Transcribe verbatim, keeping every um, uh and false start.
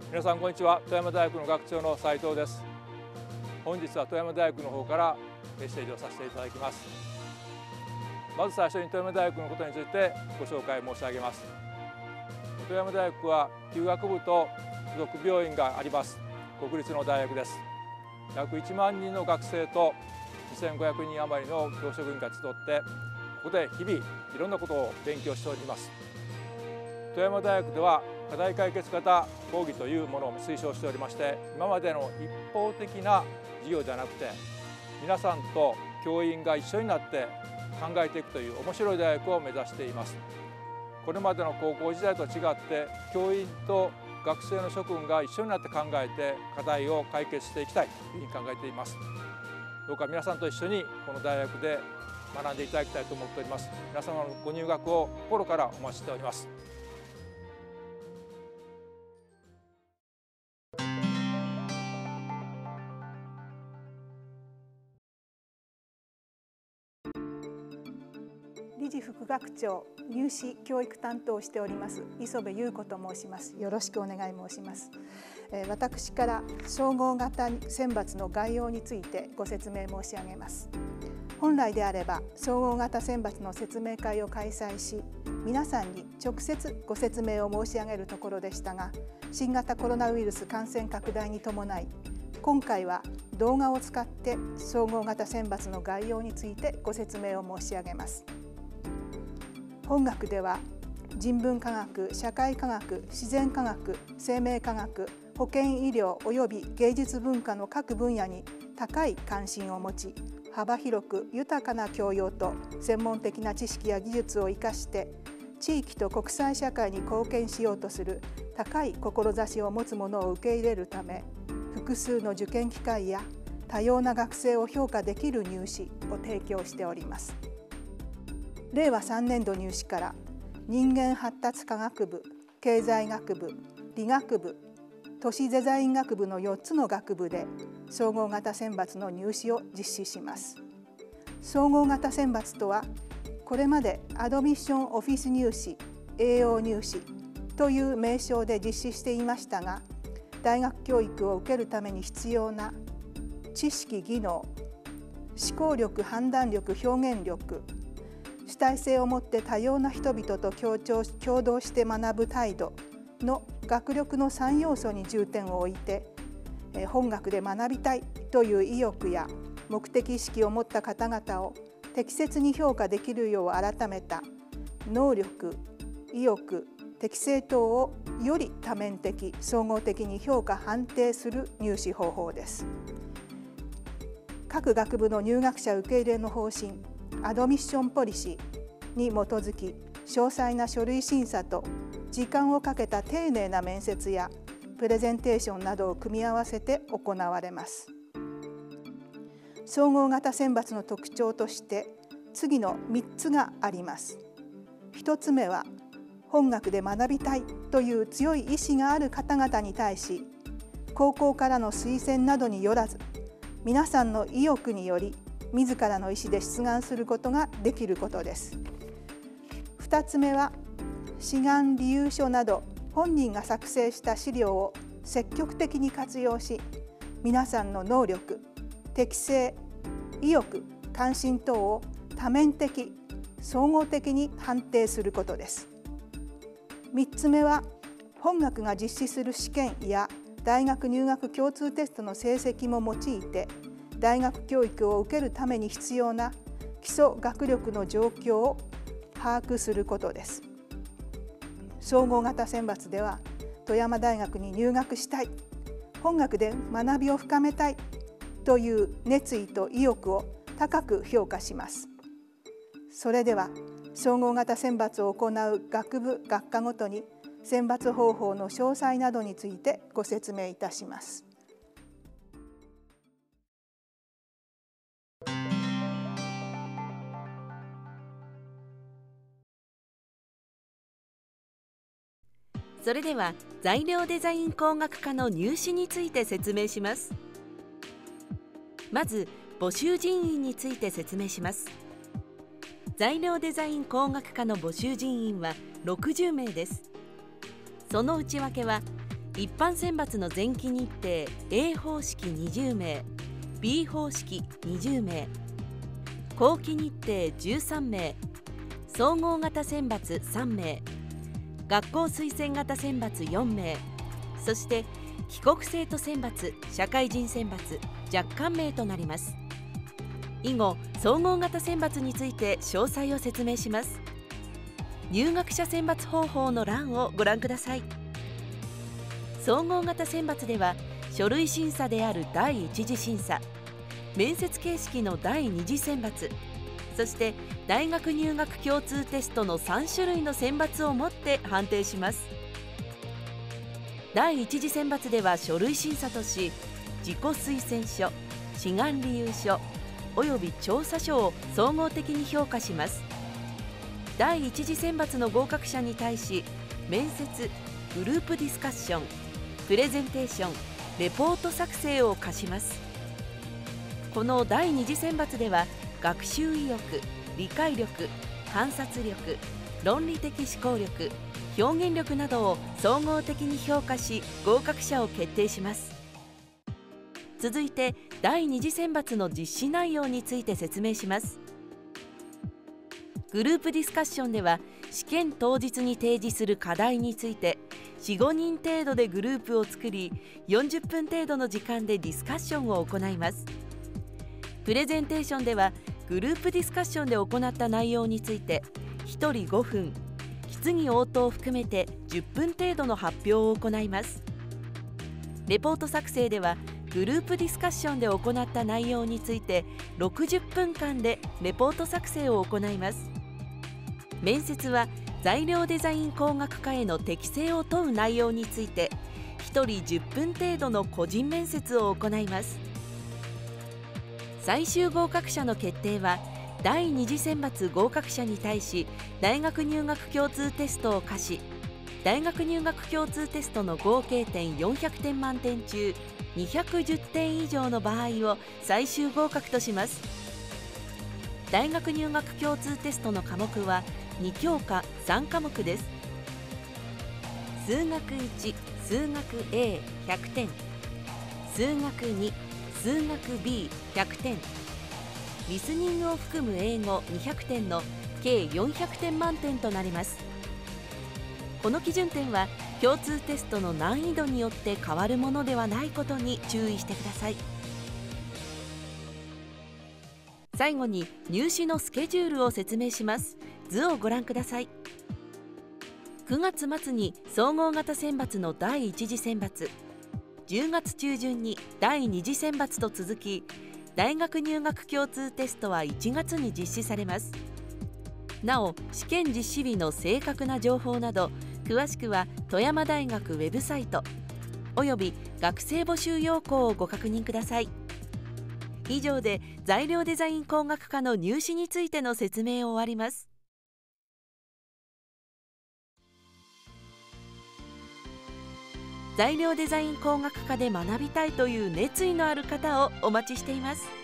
皆さんこんにちは。富山大学の学長の斉藤です。本日は富山大学の方からメッセージをさせていただきます。まず最初に富山大学のことについてご紹介申し上げます。富山大学は弓学部と附属病院があります国立の大学です。約いちまんにんの学生とにせんごひゃくにん余りの教職員が集ってここで日々いろんなことを勉強しております。富山大学では課題解決型講義というものを推奨しておりまして、今までの一方的な授業じゃなくて皆さんと教員が一緒になって考えていくという面白い大学を目指しています。これまでの高校時代と違って教員と学生の諸君が一緒になって考えて課題を解決していきたいというふうに考えています。どうか皆さんと一緒にこの大学で学んでいただきたいと思っております。皆様のご入学を心からお待ちしております。 理事副学長入試教育担当をしております磯部優子と申します。よろしくお願い申します。私から総合型選抜の概要についてご説明申し上げます。本来であれば総合型選抜の説明会を開催し、皆さんに直接ご説明を申し上げるところでしたが、新型コロナウイルス感染拡大に伴い、今回は動画を使って総合型選抜の概要についてご説明を申し上げます。本学では人文科学、社会科学、自然科学、生命科学、保健医療および芸術文化の各分野に高い関心を持ち、幅広く豊かな教養と専門的な知識や技術を生かして地域と国際社会に貢献しようとする高い志を持つ者を受け入れるため、複数の受験機会や多様な学生を評価できる入試を提供しております。れいわさんねんど入試から人間発達科学部、経済学部、理学部、都市デザイン学部のよっつの学部で総合型選抜の入試を実施します。総合型選抜とは、これまでアドミッションオフィス入試、栄養入試という名称で実施していましたが、大学教育を受けるために必要な知識・技能、思考力・判断力・表現力、主体性を持って多様な人々と協調共同して学ぶ態度の学力のさん要素に重点を置いて、本学で学びたいという意欲や目的意識を持った方々を適切に評価できるよう改めた能力、意欲、適性等をより多面的、総合的に評価判定する入試方法です。各学部の入学者受け入れの方針、アドミッションポリシーに基づき、詳細な書類審査と時間をかけた丁寧な面接やプレゼンテーションなどを組み合わせて行われます。総合型選抜の特徴として次のみっつがあります。ひとつめは、本学で学びたいという強い意志がある方々に対し、高校からの推薦などによらず、皆さんの意欲により自らの意思で出願することができることです。ふたつめは、志願理由書など本人が作成した資料を積極的に活用し、皆さんの能力、適性、意欲、関心等を多面的、総合的に判定することです。みっつめは、本学が実施する試験や大学入学共通テストの成績も用いて、大学教育を受けるために必要な基礎学力の状況を把握することです。総合型選抜では、富山大学に入学したい、本学で学びを深めたいという熱意と意欲を高く評価します。それでは、総合型選抜を行う学部・学科ごとに選抜方法の詳細などについてご説明いたします。 それでは材料デザイン工学科の入試について説明します。まず募集人員について説明します。材料デザイン工学科の募集人員はろくじゅうめいです。その内訳は一般選抜の前期日程 A 方式にじゅうめい、 B 方式にじゅうめい、後期日程じゅうさんめい、総合型選抜さんめい、学校推薦型選抜よんめい、そして帰国生徒選抜、社会人選抜若干名となります。以後、総合型選抜について詳細を説明します。入学者選抜方法の欄をご覧ください。総合型選抜では、書類審査である第一次審査、面接形式の第二次選抜、そして大学入学共通テストのさん種類の選抜をもって判定します。第一次選抜では書類審査とし、自己推薦書、志願理由書および調査書を総合的に評価します。第一次選抜の合格者に対し、面接、グループディスカッション、プレゼンテーション、レポート作成を課します。この第二次選抜では、学習意欲、理解力、観察力、論理的思考力、表現力などを総合的に評価し、合格者を決定します。続いて第二次選抜の実施内容について説明します。グループディスカッションでは、試験当日に提示する課題について よん、ごにん程度でグループを作り、よんじゅっぷん程度の時間でディスカッションを行います。プレゼンテーションでは、グループディスカッションで行った内容についてひとりごふん、質疑応答を含めてじゅっぷん程度の発表を行います。レポート作成では、グループディスカッションで行った内容についてろくじゅっぷんかんでレポート作成を行います。面接は材料デザイン工学科への適性を問う内容についてひとりじゅっぷん程度の個人面接を行います。最終合格者の決定は、第二次選抜合格者に対し大学入学共通テストを課し、大学入学共通テストの合計点よんひゃくてん満点中にひゃくじゅってん以上の場合を最終合格とします。大学入学共通テストの科目はに教科さん科目です。数学いち、数学 エーひゃくてん、数学に、数学 ビーひゃくてん、リスニングを含む英語にひゃくてんの計よんひゃくてん満点となります。この基準点は共通テストの難易度によって変わるものではないことに注意してください。最後に入試のスケジュールを説明します。図をご覧ください。くがつ末に総合型選抜の第一次選抜、じゅうがつ中旬に第二次選抜と続き、大学入学共通テストはいちがつに実施されます。なお、試験実施日の正確な情報など詳しくは富山大学ウェブサイトおよび学生募集要項をご確認ください。以上で材料デザイン工学科の入試についての説明を終わります。材料デザイン工学科で学びたいという熱意のある方をお待ちしています。